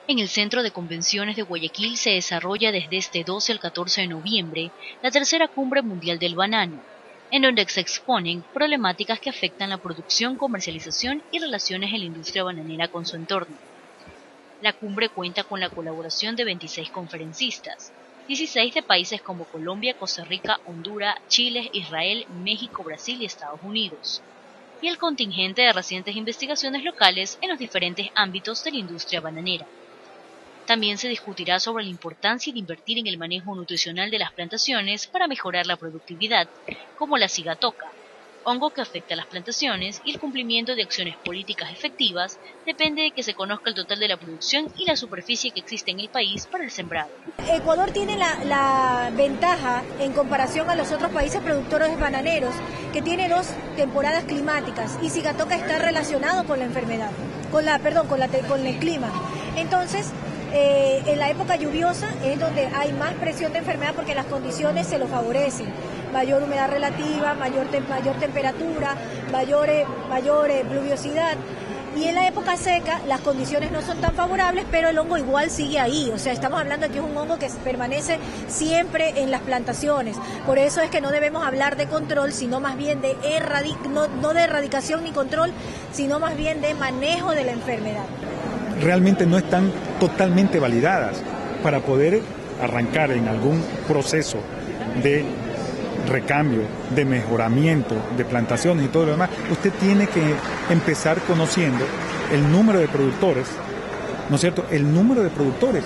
En el Centro de Convenciones de Guayaquil se desarrolla desde este 12 al 14 de noviembre la tercera Cumbre Mundial del Banano, en donde se exponen problemáticas que afectan la producción, comercialización y relaciones en la industria bananera con su entorno. La cumbre cuenta con la colaboración de 26 conferencistas, 16 de países como Colombia, Costa Rica, Honduras, Chile, Israel, México, Brasil y Estados Unidos, y el contingente de recientes investigaciones locales en los diferentes ámbitos de la industria bananera. También se discutirá sobre la importancia de invertir en el manejo nutricional de las plantaciones para mejorar la productividad, como la cigatoca, hongo que afecta a las plantaciones, y el cumplimiento de acciones políticas efectivas depende de que se conozca el total de la producción y la superficie que existe en el país para el sembrado. Ecuador tiene la ventaja en comparación a los otros países productores bananeros, que tiene dos temporadas climáticas, y cigatoca está relacionado con la enfermedad, con el clima. Entonces, en la época lluviosa es donde hay más presión de enfermedad porque las condiciones se lo favorecen. Mayor humedad relativa, mayor temperatura, mayor pluviosidad. Y en la época seca las condiciones no son tan favorables, pero el hongo igual sigue ahí. O sea, estamos hablando de que es un hongo que permanece siempre en las plantaciones. Por eso es que no debemos hablar de control, sino más bien de no de erradicación ni control, sino más bien de manejo de la enfermedad. Realmente no están totalmente validadas para poder arrancar en algún proceso de recambio, de mejoramiento, de plantaciones y todo lo demás. Usted tiene que empezar conociendo el número de productores, ¿no es cierto? El número de productores.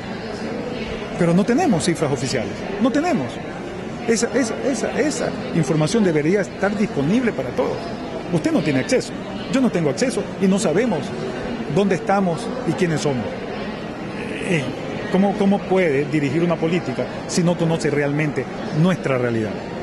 Pero no tenemos cifras oficiales, no tenemos. Esa información debería estar disponible para todos. Usted no tiene acceso, yo no tengo acceso y no sabemos dónde estamos y quiénes somos. ¿Cómo puede dirigir una política si no conoce realmente nuestra realidad?